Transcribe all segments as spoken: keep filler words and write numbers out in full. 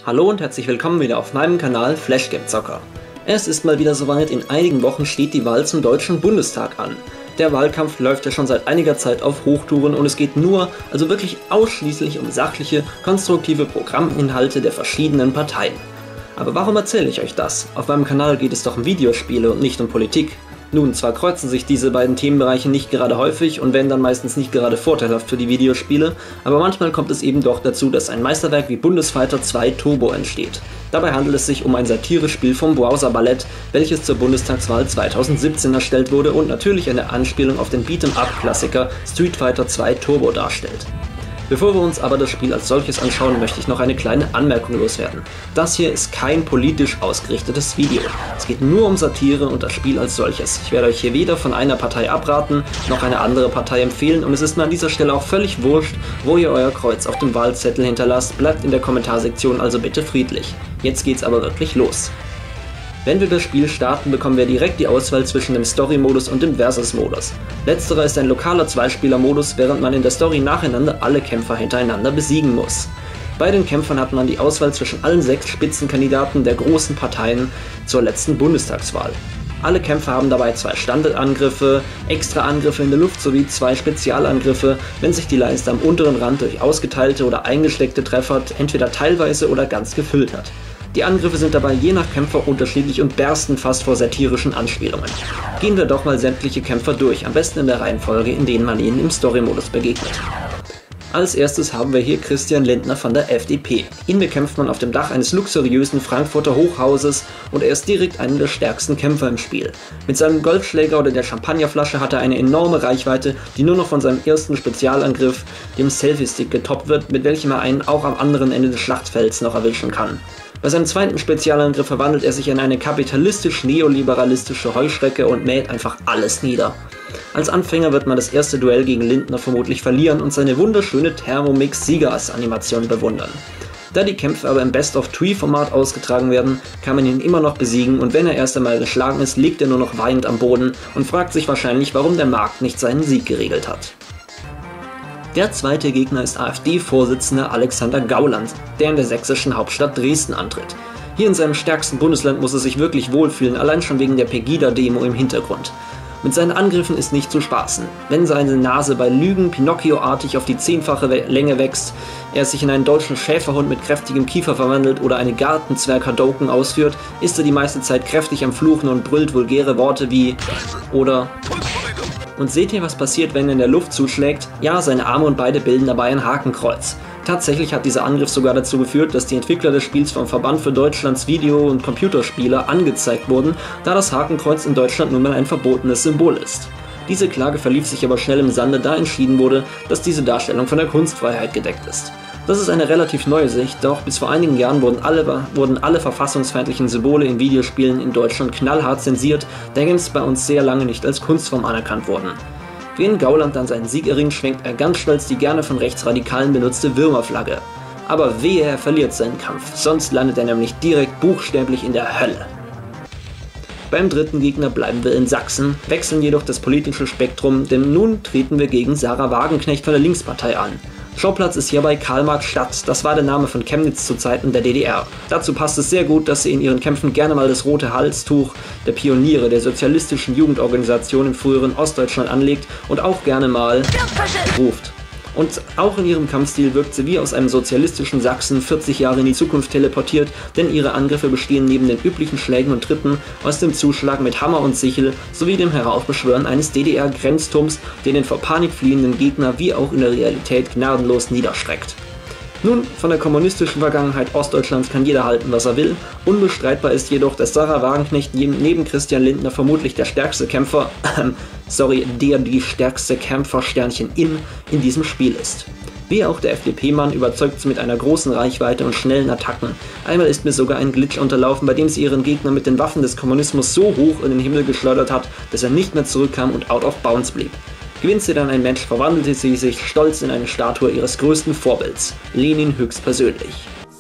Hallo und herzlich willkommen wieder auf meinem Kanal FlashGameZocker. Es ist mal wieder soweit, in einigen Wochen steht die Wahl zum Deutschen Bundestag an. Der Wahlkampf läuft ja schon seit einiger Zeit auf Hochtouren und es geht nur, also wirklich ausschließlich um sachliche, konstruktive Programminhalte der verschiedenen Parteien. Aber warum erzähle ich euch das? Auf meinem Kanal geht es doch um Videospiele und nicht um Politik. Nun, zwar kreuzen sich diese beiden Themenbereiche nicht gerade häufig und werden dann meistens nicht gerade vorteilhaft für die Videospiele, aber manchmal kommt es eben doch dazu, dass ein Meisterwerk wie Bundesfighter zwei Turbo entsteht. Dabei handelt es sich um ein Satirespiel vom Browser Ballett, welches zur Bundestagswahl zweitausendsiebzehn erstellt wurde und natürlich eine Anspielung auf den Beat'em-up-Klassiker Street Fighter zwei Turbo darstellt. Bevor wir uns aber das Spiel als solches anschauen, möchte ich noch eine kleine Anmerkung loswerden. Das hier ist kein politisch ausgerichtetes Video. Es geht nur um Satire und das Spiel als solches. Ich werde euch hier weder von einer Partei abraten, noch eine andere Partei empfehlen und es ist mir an dieser Stelle auch völlig wurscht, wo ihr euer Kreuz auf dem Wahlzettel hinterlasst, bleibt in der Kommentarsektion also bitte friedlich. Jetzt geht's aber wirklich los. Wenn wir das Spiel starten, bekommen wir direkt die Auswahl zwischen dem Story-Modus und dem Versus-Modus. Letzterer ist ein lokaler Zweispieler-Modus, während man in der Story nacheinander alle Kämpfer hintereinander besiegen muss. Bei den Kämpfern hat man die Auswahl zwischen allen sechs Spitzenkandidaten der großen Parteien zur letzten Bundestagswahl. Alle Kämpfer haben dabei zwei Standardangriffe, Extra-Angriffe in der Luft sowie zwei Spezialangriffe, wenn sich die Leiste am unteren Rand durch ausgeteilte oder eingesteckte Treffer entweder teilweise oder ganz gefüllt hat. Die Angriffe sind dabei je nach Kämpfer unterschiedlich und bersten fast vor satirischen Anspielungen. Gehen wir doch mal sämtliche Kämpfer durch, am besten in der Reihenfolge, in denen man ihnen im Story-Modus begegnet. Als erstes haben wir hier Christian Lindner von der F D P. Ihn bekämpft man auf dem Dach eines luxuriösen Frankfurter Hochhauses und er ist direkt einer der stärksten Kämpfer im Spiel. Mit seinem Golfschläger oder der Champagnerflasche hat er eine enorme Reichweite, die nur noch von seinem ersten Spezialangriff, dem Selfie-Stick, getoppt wird, mit welchem er einen auch am anderen Ende des Schlachtfelds noch erwischen kann. Bei seinem zweiten Spezialangriff verwandelt er sich in eine kapitalistisch-neoliberalistische Heuschrecke und mäht einfach alles nieder. Als Anfänger wird man das erste Duell gegen Lindner vermutlich verlieren und seine wunderschöne Thermomix-Sieger-Animation bewundern. Da die Kämpfe aber im Best-of-Three-Format ausgetragen werden, kann man ihn immer noch besiegen und wenn er erst einmal geschlagen ist, liegt er nur noch weinend am Boden und fragt sich wahrscheinlich, warum der Markt nicht seinen Sieg geregelt hat. Der zweite Gegner ist AfD-Vorsitzender Alexander Gauland, der in der sächsischen Hauptstadt Dresden antritt. Hier in seinem stärksten Bundesland muss er sich wirklich wohlfühlen, allein schon wegen der Pegida-Demo im Hintergrund. Mit seinen Angriffen ist nicht zu spaßen. Wenn seine Nase bei Lügen Pinocchio-artig auf die zehnfache Länge wächst, er sich in einen deutschen Schäferhund mit kräftigem Kiefer verwandelt oder eine Gartenzwerg Hadouken ausführt, ist er die meiste Zeit kräftig am Fluchen und brüllt vulgäre Worte wie oder... Und seht ihr, was passiert, wenn er in der Luft zuschlägt? Ja, seine Arme und Beine bilden dabei ein Hakenkreuz. Tatsächlich hat dieser Angriff sogar dazu geführt, dass die Entwickler des Spiels vom Verband für Deutschlands Video- und Computerspiele angezeigt wurden, da das Hakenkreuz in Deutschland nun mal ein verbotenes Symbol ist. Diese Klage verlief sich aber schnell im Sande, da entschieden wurde, dass diese Darstellung von der Kunstfreiheit gedeckt ist. Das ist eine relativ neue Sicht, doch bis vor einigen Jahren wurden alle, wurden alle verfassungsfeindlichen Symbole in Videospielen in Deutschland knallhart zensiert, da Games bei uns sehr lange nicht als Kunstform anerkannt wurden. Wenn Gauland dann seinen Sieg erringt, schwenkt er ganz stolz die gerne von Rechtsradikalen benutzte Würmerflagge. Aber wehe, er verliert seinen Kampf, sonst landet er nämlich direkt buchstäblich in der Hölle. Beim dritten Gegner bleiben wir in Sachsen, wechseln jedoch das politische Spektrum, denn nun treten wir gegen Sarah Wagenknecht von der Linkspartei an. Schauplatz ist hierbei Karl-Marx-Stadt, das war der Name von Chemnitz zu Zeiten der D D R. Dazu passt es sehr gut, dass sie in ihren Kämpfen gerne mal das rote Halstuch der Pioniere der sozialistischen Jugendorganisation im früheren Ostdeutschland anlegt und auch gerne mal ruft. Und auch in ihrem Kampfstil wirkt sie wie aus einem sozialistischen Sachsen vierzig Jahre in die Zukunft teleportiert, denn ihre Angriffe bestehen neben den üblichen Schlägen und Tritten aus dem Zuschlag mit Hammer und Sichel sowie dem Heraufbeschwören eines D D R-Grenzturms, der den vor Panik fliehenden Gegner wie auch in der Realität gnadenlos niederstreckt. Nun, von der kommunistischen Vergangenheit Ostdeutschlands kann jeder halten, was er will. Unbestreitbar ist jedoch, dass Sarah Wagenknecht neben Christian Lindner vermutlich der stärkste Kämpfer, äh, sorry, der die stärkste Kämpfer-Sternchen in, in diesem Spiel ist. Wie auch der F D P-Mann überzeugt sie mit einer großen Reichweite und schnellen Attacken. Einmal ist mir sogar ein Glitch unterlaufen, bei dem sie ihren Gegner mit den Waffen des Kommunismus so hoch in den Himmel geschleudert hat, dass er nicht mehr zurückkam und out of bounds blieb. Gewinnt sie dann ein Match, verwandelte sie sich stolz in eine Statue ihres größten Vorbilds, Lenin höchstpersönlich.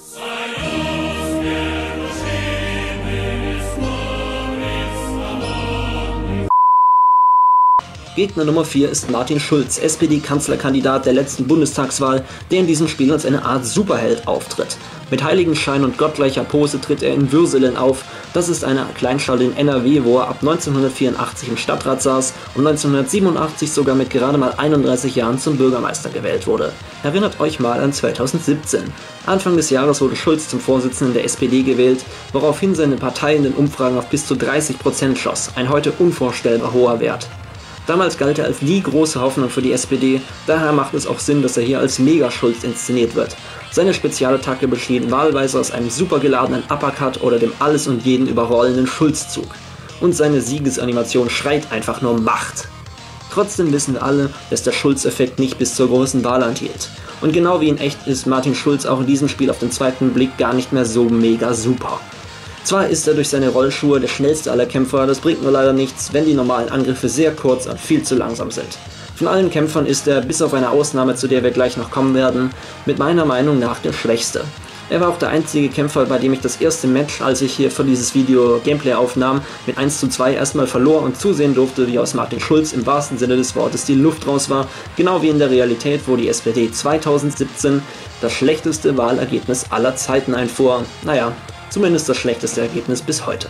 Gegner Nummer vier ist Martin Schulz, S P D-Kanzlerkandidat der letzten Bundestagswahl, der in diesem Spiel als eine Art Superheld auftritt. Mit Heiligenschein und gottgleicher Pose tritt er in Würselen auf. Das ist eine Kleinstadt in N R W, wo er ab neunzehnhundertvierundachtzig im Stadtrat saß und neunzehnhundertsiebenundachtzig sogar mit gerade mal einunddreißig Jahren zum Bürgermeister gewählt wurde. Erinnert euch mal an zweitausendsiebzehn. Anfang des Jahres wurde Schulz zum Vorsitzenden der S P D gewählt, woraufhin seine Partei in den Umfragen auf bis zu dreißig Prozent schoss, ein heute unvorstellbar hoher Wert. Damals galt er als die große Hoffnung für die S P D, daher macht es auch Sinn, dass er hier als Mega-Schulz inszeniert wird. Seine Spezialattacke besteht wahlweise aus einem super geladenen Uppercut oder dem alles und jeden überrollenden Schulzzug. Und seine Siegesanimation schreit einfach nur Macht. Trotzdem wissen wir alle, dass der Schulz-Effekt nicht bis zur großen Wahl anhielt. Und genau wie in echt ist Martin Schulz auch in diesem Spiel auf den zweiten Blick gar nicht mehr so mega super. Zwar ist er durch seine Rollschuhe der schnellste aller Kämpfer, das bringt nur leider nichts, wenn die normalen Angriffe sehr kurz und viel zu langsam sind. Von allen Kämpfern ist er, bis auf eine Ausnahme, zu der wir gleich noch kommen werden, mit meiner Meinung nach der schwächste. Er war auch der einzige Kämpfer, bei dem ich das erste Match, als ich hier für dieses Video Gameplay aufnahm, mit eins zu zwei erstmal verlor und zusehen durfte, wie aus Martin Schulz im wahrsten Sinne des Wortes die Luft raus war, genau wie in der Realität, wo die S P D zweitausendsiebzehn das schlechteste Wahlergebnis aller Zeiten einfuhr. Naja, zumindest das schlechteste Ergebnis bis heute.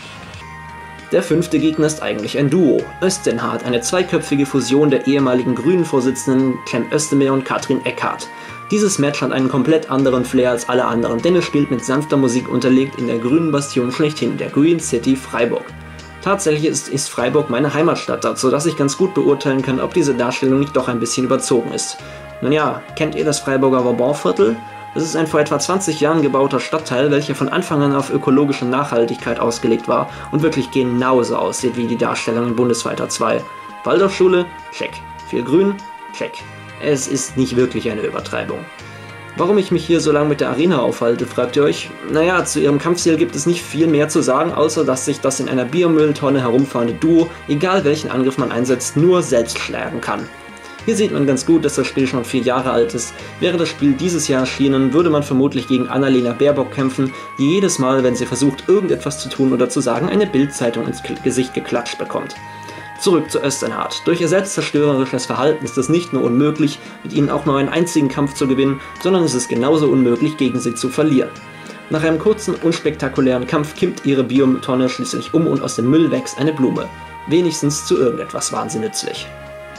Der fünfte Gegner ist eigentlich ein Duo. Östenhardt, eine zweiköpfige Fusion der ehemaligen Grünen-Vorsitzenden Cem Özdemir und Katrin Eckardt. Dieses Match hat einen komplett anderen Flair als alle anderen, denn es spielt mit sanfter Musik unterlegt in der grünen Bastion schlechthin, der Green City Freiburg. Tatsächlich ist, ist Freiburg meine Heimatstadt, sodass ich ganz gut beurteilen kann, ob diese Darstellung nicht doch ein bisschen überzogen ist. Nun ja, kennt ihr das Freiburger Vauban-Viertel? Es ist ein vor etwa zwanzig Jahren gebauter Stadtteil, welcher von Anfang an auf ökologische Nachhaltigkeit ausgelegt war und wirklich genauso aussieht wie die Darstellung in Bundesfighter zwei. Waldorfschule? Check. Viel Grün? Check. Es ist nicht wirklich eine Übertreibung. Warum ich mich hier so lange mit der Arena aufhalte, fragt ihr euch? Naja, zu ihrem Kampfstil gibt es nicht viel mehr zu sagen, außer dass sich das in einer Biomülltonne herumfahrende Duo, egal welchen Angriff man einsetzt, nur selbst schlagen kann. Hier sieht man ganz gut, dass das Spiel schon vier Jahre alt ist. Wäre das Spiel dieses Jahr erschienen, würde man vermutlich gegen Annalena Baerbock kämpfen, die jedes Mal, wenn sie versucht, irgendetwas zu tun oder zu sagen, eine Bild-Zeitung ins Gesicht geklatscht bekommt. Zurück zu Östenhardt. Durch ihr selbstzerstörerisches Verhalten ist es nicht nur unmöglich, mit ihnen auch nur einen einzigen Kampf zu gewinnen, sondern es ist genauso unmöglich, gegen sie zu verlieren. Nach einem kurzen, unspektakulären Kampf kippt ihre Biotonne schließlich um und aus dem Müll wächst eine Blume. Wenigstens zu irgendetwas waren sie nützlich.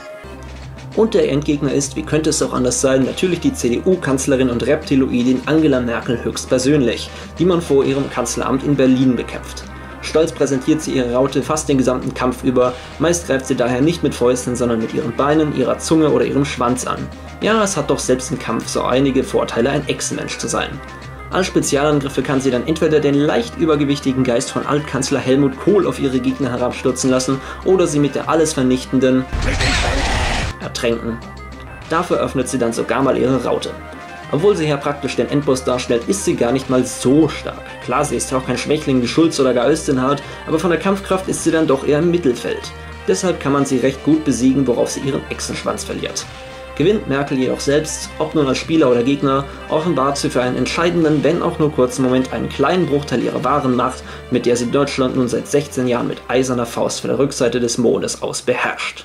Und der Endgegner ist, wie könnte es auch anders sein, natürlich die C D U-Kanzlerin und Reptiloidin Angela Merkel höchstpersönlich, die man vor ihrem Kanzleramt in Berlin bekämpft. Stolz präsentiert sie ihre Raute fast den gesamten Kampf über, meist greift sie daher nicht mit Fäusten, sondern mit ihren Beinen, ihrer Zunge oder ihrem Schwanz an. Ja, es hat doch selbst im Kampf so einige Vorteile, ein Echsenmensch zu sein. Als Spezialangriffe kann sie dann entweder den leicht übergewichtigen Geist von Altkanzler Helmut Kohl auf ihre Gegner herabstürzen lassen oder sie mit der alles vernichtenden ertränken. Dafür öffnet sie dann sogar mal ihre Raute. Obwohl sie hier praktisch den Endboss darstellt, ist sie gar nicht mal so stark. Klar, sie ist ja auch kein Schwächling wie Schulz oder gar Östenhardt, aber von der Kampfkraft ist sie dann doch eher im Mittelfeld. Deshalb kann man sie recht gut besiegen, worauf sie ihren Echsenschwanz verliert. Gewinnt Merkel jedoch selbst, ob nun als Spieler oder Gegner, offenbart sie für einen entscheidenden, wenn auch nur kurzen Moment einen kleinen Bruchteil ihrer wahren Macht, mit der sie Deutschland nun seit sechzehn Jahren mit eiserner Faust von der Rückseite des Mondes aus beherrscht.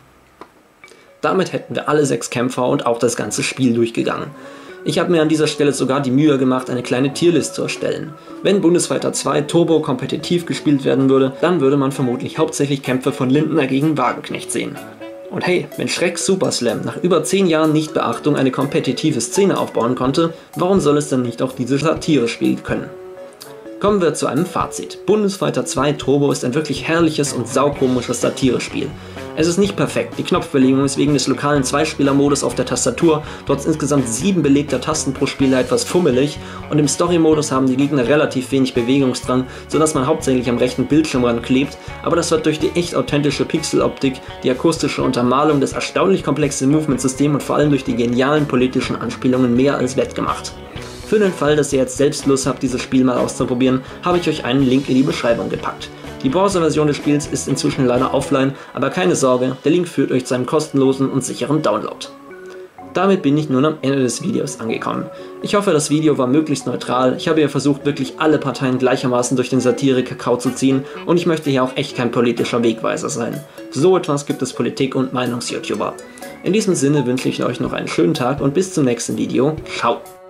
Damit hätten wir alle sechs Kämpfer und auch das ganze Spiel durchgegangen. Ich habe mir an dieser Stelle sogar die Mühe gemacht, eine kleine Tierlist zu erstellen. Wenn Bundesfighter zwei Turbo kompetitiv gespielt werden würde, dann würde man vermutlich hauptsächlich Kämpfe von Lindner gegen Wagenknecht sehen. Und hey, wenn Schreck Super Slam nach über zehn Jahren Nichtbeachtung eine kompetitive Szene aufbauen konnte, warum soll es dann nicht auch diese Satire spielen können? Kommen wir zu einem Fazit. Bundesfighter zwei Turbo ist ein wirklich herrliches und saukomisches Satirespiel. Es ist nicht perfekt, die Knopfbelegung ist wegen des lokalen Zweispieler-Modus auf der Tastatur trotz insgesamt sieben belegter Tasten pro Spieler etwas fummelig und im Story-Modus haben die Gegner relativ wenig Bewegungsdrang, sodass man hauptsächlich am rechten Bildschirmrand klebt, aber das wird durch die echt authentische Pixeloptik, die akustische Untermalung, das erstaunlich komplexe Movement-System und vor allem durch die genialen politischen Anspielungen mehr als wettgemacht. Für den Fall, dass ihr jetzt selbst Lust habt, dieses Spiel mal auszuprobieren, habe ich euch einen Link in die Beschreibung gepackt. Die Browser-Version des Spiels ist inzwischen leider offline, aber keine Sorge, der Link führt euch zu einem kostenlosen und sicheren Download. Damit bin ich nun am Ende des Videos angekommen. Ich hoffe, das Video war möglichst neutral, ich habe hier versucht, wirklich alle Parteien gleichermaßen durch den Satire-Kakao zu ziehen und ich möchte hier auch echt kein politischer Wegweiser sein. So etwas gibt es Politik- und Meinungs-YouTuber. In diesem Sinne wünsche ich euch noch einen schönen Tag und bis zum nächsten Video. Ciao!